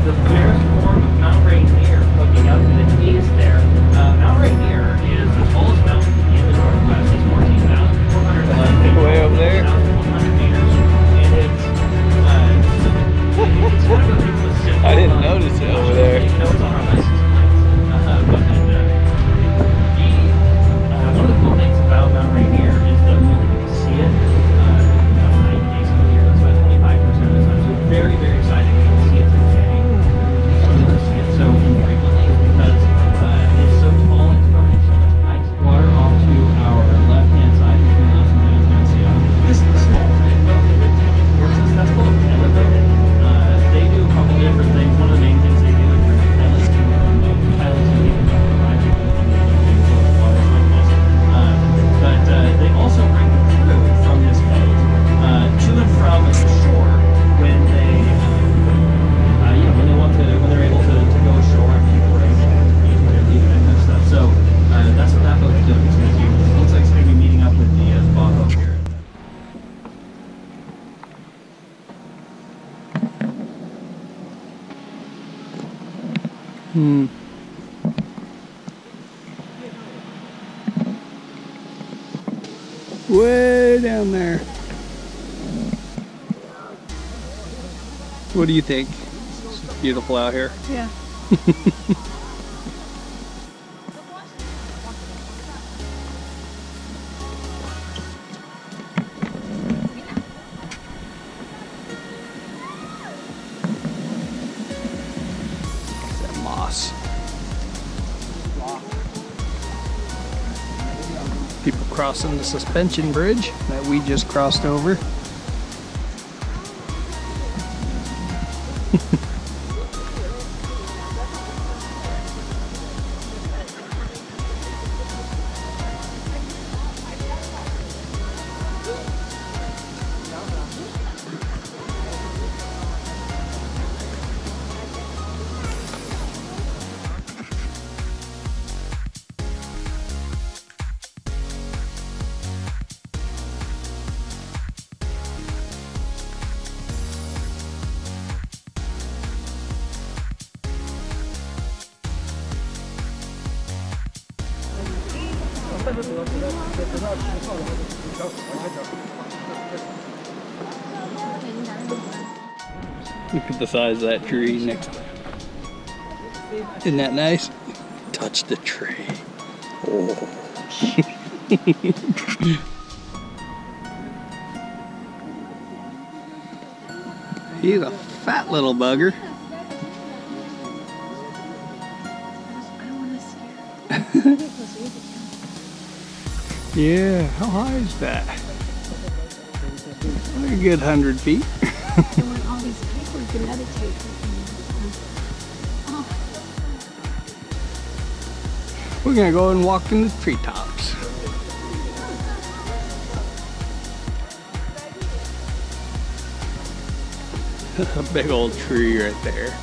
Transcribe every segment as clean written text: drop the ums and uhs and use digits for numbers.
the fairest form of Mount Rainier hooking up to the east there. Mount Rainier is the tallest mountain in the Northwest. It's 14,411 feet. Way over there. 1,100 meters. And it's kind of a simple. I didn't notice it over there. No, it's on our license plates. One of the cool things about Mount Rainier is that we only get to see it about 90 days a year. That's about 25% of the time. So it's very, very exciting to see it today. So we don't see it so infrequently because it's so tall and it's covered in so much ice. Water off to our left-hand side between us and Vancouver. This is the small bridge. That's full of elevated. They do a couple different things. One of the main things they do is bring pilots to pilots who even don't provide people in the waters like this. But they also bring the crew from this boat to and from the shore when they, when they're able to go ashore and people are able to use when they're leaving that kind of stuff. So that's what that boat's doing. It's going to do. It looks like it's going to be meeting up with the Bob boat here. Way down there. What do you think? It's beautiful out here. Yeah. That moss. People crossing the suspension bridge that we just crossed over. Look at the size of that tree next to it. Isn't that nice? Touch the tree. Oh. He's a fat little bugger. Yeah, how high is that? A good 100 feet. You want all these people to meditate. Oh. We're gonna go and walk in the treetops. A big old tree right there.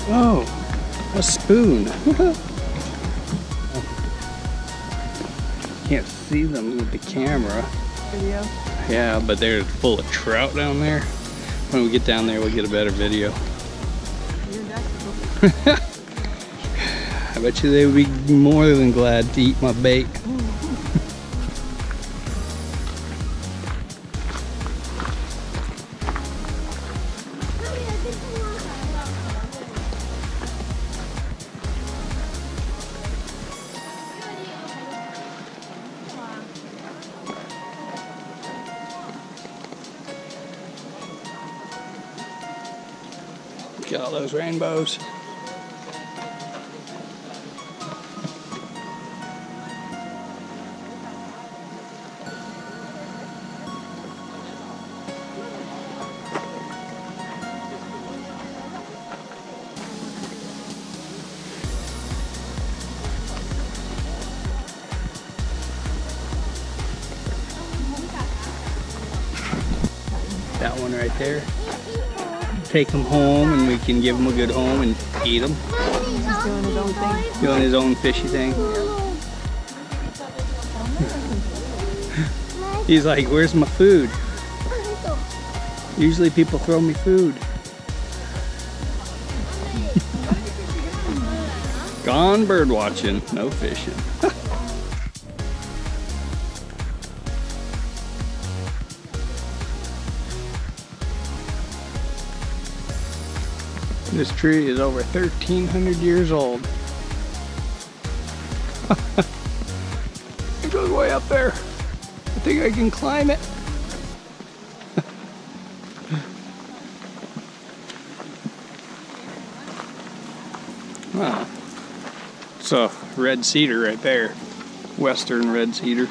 Oh, a spoon. Can't see them with the camera. Video. Yeah, but they're full of trout down there. When we get down there, we'll get a better video. I bet you they would be more than glad to eat my bait. Get all those rainbows. That one right there. Take him home and we can give him a good home and eat him. He's doing his own thing. Doing his own fishy thing. He's like, where's my food? Usually people throw me food. Gone bird watching, no fishing. This tree is over 1,300 years old. It goes way up there. I think I can climb it. Wow. It's a red cedar right there. Western red cedar.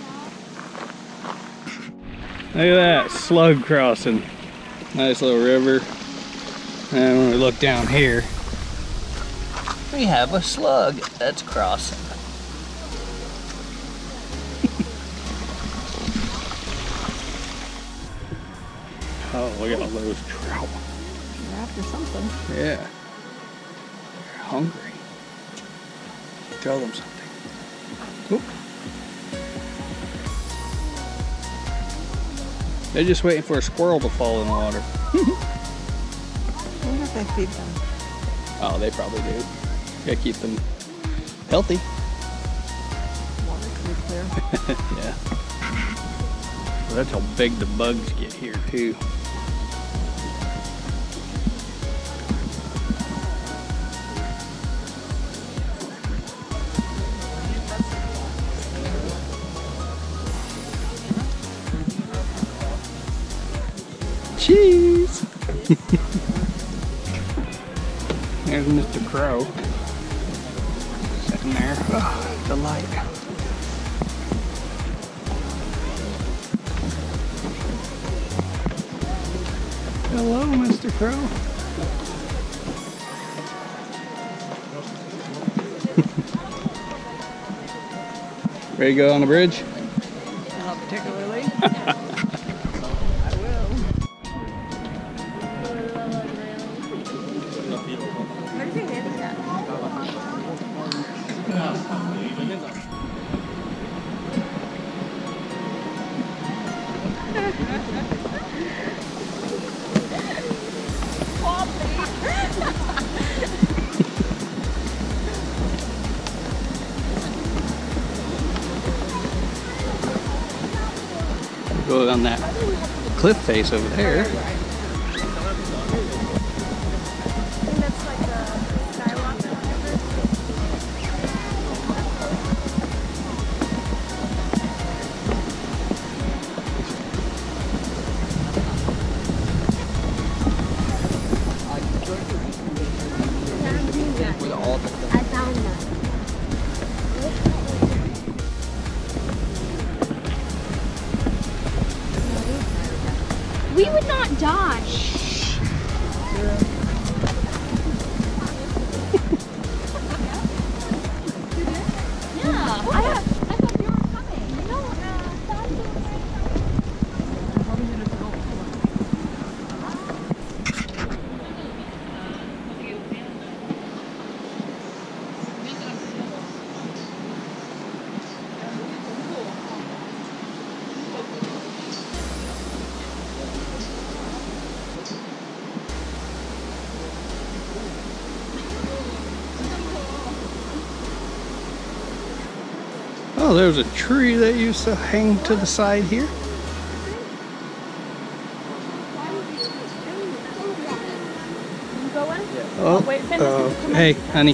Look at that, slug crossing. Nice little river. And when we look down here, we have a slug that's crossing. Oh, look at all those trout. They're after something. Yeah. They're hungry. Throw them something. Oop. They're just waiting for a squirrel to fall in the water. I wonder if they feed them. Oh, they probably do. Gotta keep them healthy. Water's pretty clear. Yeah. Well, that's how big the bugs get here too. Cheese! There's Mr. Crow. Sitting there. Oh, the light. Hello, Mr. Crow. Ready to go on the bridge? Not particularly. I will. Go on that cliff face over there. That's like the skywalk or whatever. I found that. We would not die. Yeah, I thought you were coming. No, Oh, there's a tree that used to hang to the side here. Oh, hey, honey.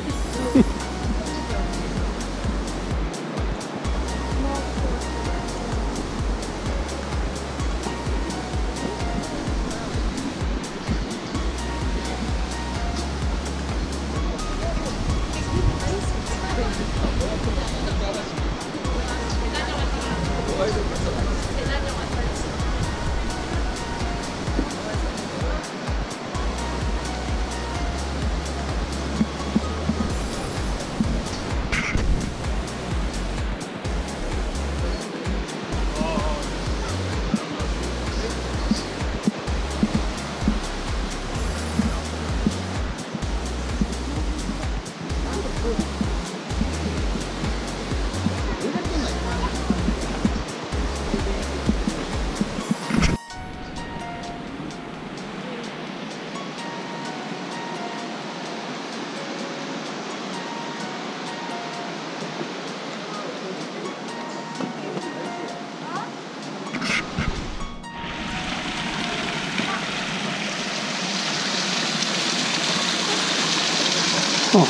Oh.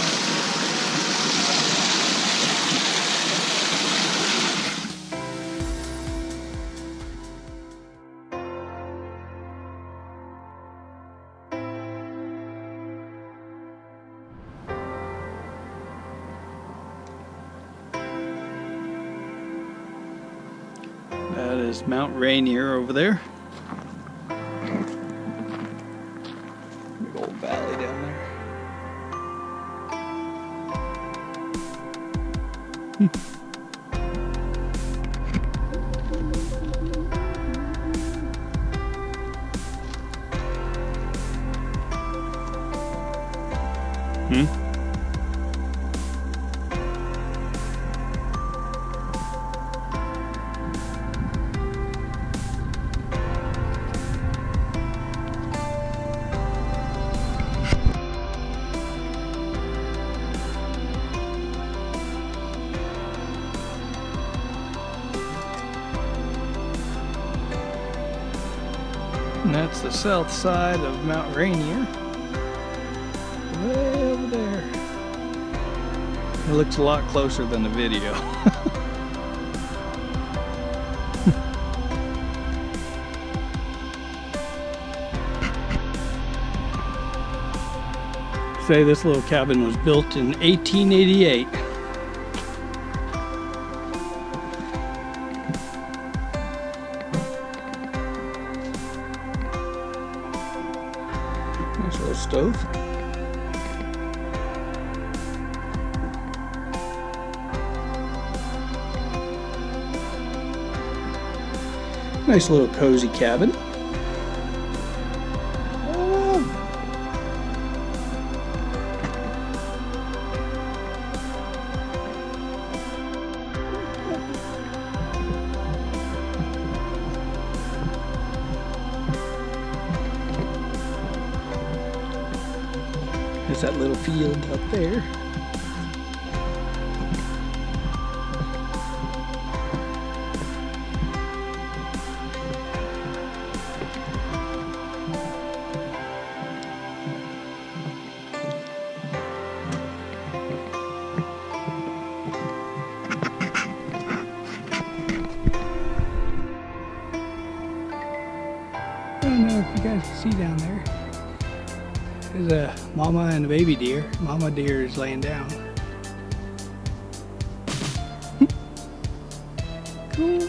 That is Mount Rainier over there. Big old valley down there. And that's the south side of Mount Rainier. Way over there. It looks a lot closer than the video. Say this little cabin was built in 1888. Nice little stove. Nice little cozy cabin. There's that little field up there. I don't know if you guys can see down there. There's a mama and a baby deer. Mama deer is laying down. Cool.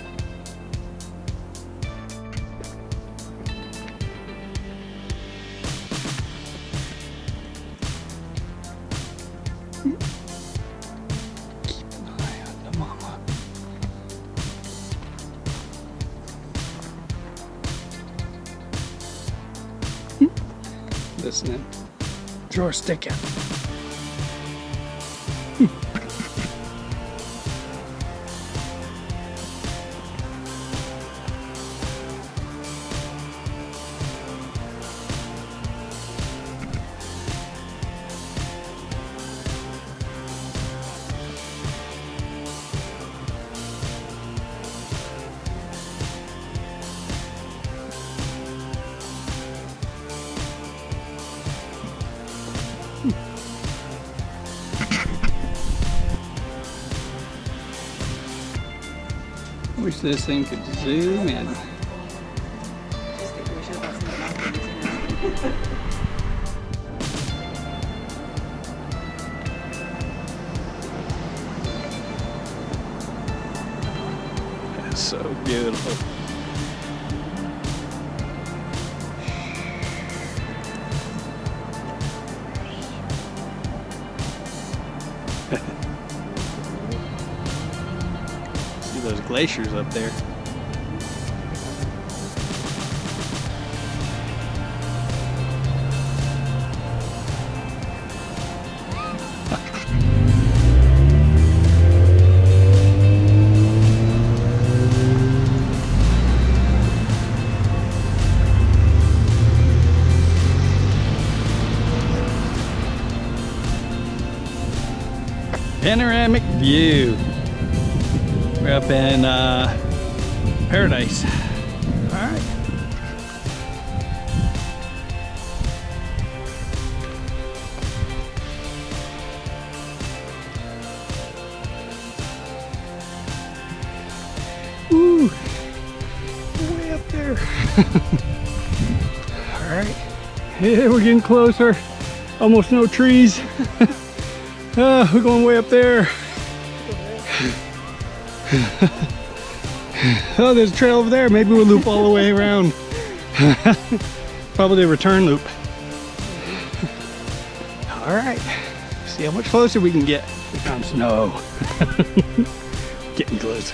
Keep an eye on the mama. Listening. Throw a stick at him. Wish this thing could zoom in. Just think we should have got some mountains. That's so beautiful. See those glaciers up there. Panoramic view. We're up in Paradise. All right. Ooh, way up there. All right. Yeah, we're getting closer. Almost no trees. We're going way up there. Oh, there's a trail over there. Maybe we'll loop all the way around. Probably a return loop. All right. See how much closer we can get. We found snow. Getting closer.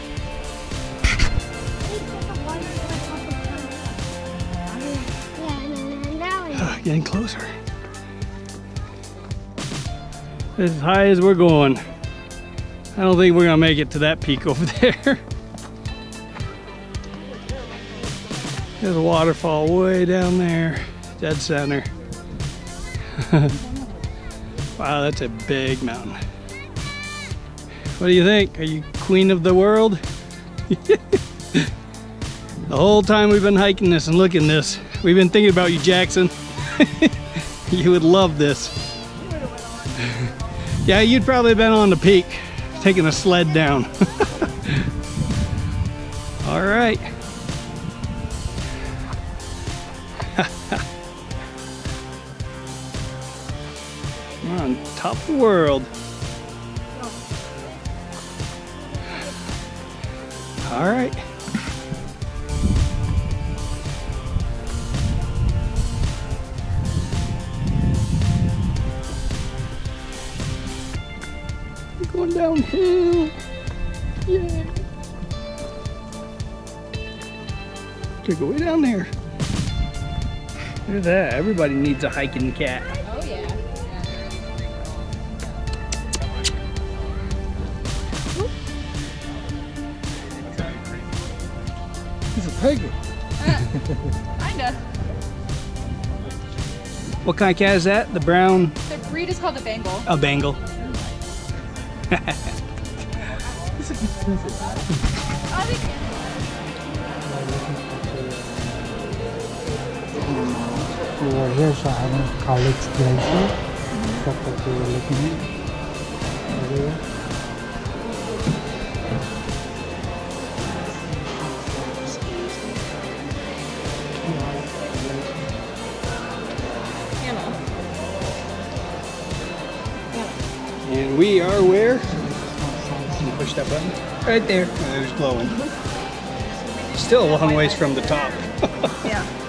Getting closer. As high as we're going. I don't think we're gonna make it to that peak over there. There's a waterfall way down there, dead center. Wow, that's a big mountain. What do you think? Are you queen of the world? The whole time we've been hiking this and looking this, we've been thinking about you, Jackson. You would love this. Yeah, you'd probably been on the peak, taking a sled down. All right. We're on top of the world. All right. Going downhill. Yeah. Gotta go way down there. Look at that. Everybody needs a hiking cat. Oh yeah. He's a tiger. Kinda. What kind of cat is that? The brown? The breed is called a Bengal. A Bengal. We are here, so I have college glacier. That's what we were looking at. Over here. And we are where? Can you push that button? Right there. There's glowing. Still a long ways from the top. Yeah.